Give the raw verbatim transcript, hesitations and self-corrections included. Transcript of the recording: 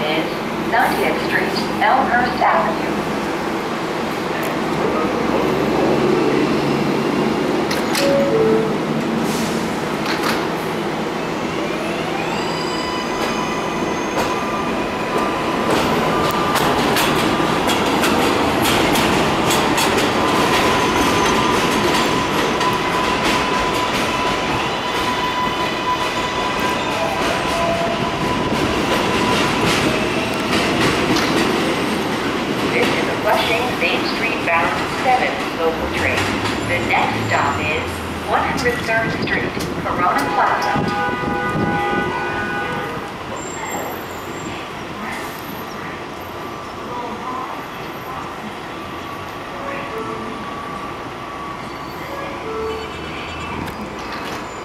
is ninetieth Street, Elmhurst Avenue. Flushing Main Street bound seven local train. The next stop is one hundred third Street.